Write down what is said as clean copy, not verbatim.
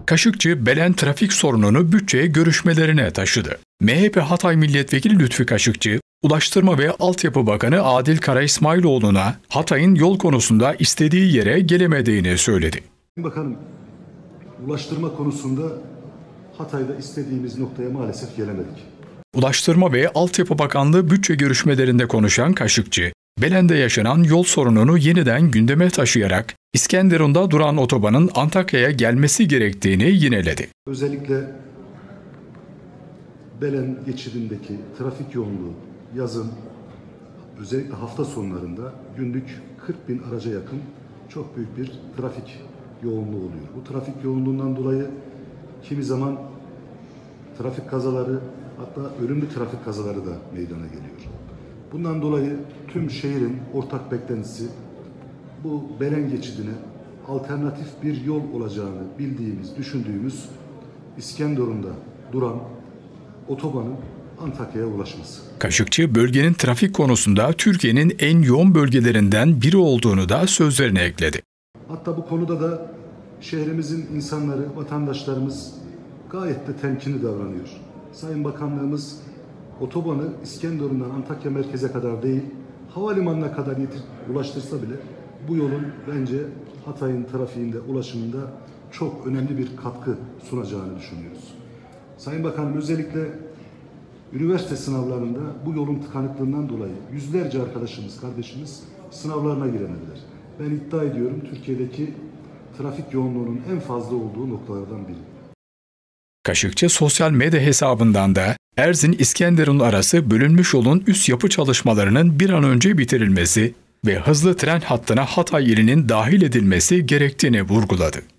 Kaşıkçı, Belen trafik sorununu bütçe görüşmelerine taşıdı. MHP Hatay Milletvekili Lütfü Kaşıkçı, Ulaştırma ve Altyapı Bakanı Adil Kara İsmailoğlu'na Hatay'ın yol konusunda istediği yere gelemediğini söyledi. Bakanım, ulaştırma konusunda Hatay'da istediğimiz noktaya maalesef gelemedik. Ulaştırma ve Altyapı Bakanlığı bütçe görüşmelerinde konuşan Kaşıkçı, Belen'de yaşanan yol sorununu yeniden gündeme taşıyarak İskenderun'da duran otobanın Antakya'ya gelmesi gerektiğini yineledi. Özellikle Belen geçidindeki trafik yoğunluğu yazın, özellikle hafta sonlarında günlük 40 bin araca yakın çok büyük bir trafik yoğunluğu oluyor. Bu trafik yoğunluğundan dolayı kimi zaman trafik kazaları, hatta ölümlü trafik kazaları da meydana geliyor. Bundan dolayı tüm şehrin ortak beklentisi bu Belen geçidine alternatif bir yol olacağını bildiğimiz, düşündüğümüz İskenderun'da duran otobanın Antakya'ya ulaşması. Kaşıkçı, bölgenin trafik konusunda Türkiye'nin en yoğun bölgelerinden biri olduğunu da sözlerine ekledi. Hatta bu konuda da şehrimizin insanları, vatandaşlarımız gayet de temkinli davranıyor. Sayın Bakanlığımız otobanı İskenderun'dan Antakya merkeze kadar değil, havalimanına kadar ulaştırsa bile bu yolun bence Hatay'ın trafiğinde, ulaşımında çok önemli bir katkı sunacağını düşünüyoruz. Sayın Bakanım, özellikle üniversite sınavlarında bu yolun tıkanıklığından dolayı yüzlerce arkadaşımız, kardeşimiz sınavlarına giremediler. Ben iddia ediyorum Türkiye'deki trafik yoğunluğunun en fazla olduğu noktalardan biri. Kaşıkçı sosyal medya hesabından da Erzin-İskenderun arası bölünmüş yolun üst yapı çalışmalarının bir an önce bitirilmesi ve hızlı tren hattına Hatay ilinin dahil edilmesi gerektiğini vurguladı.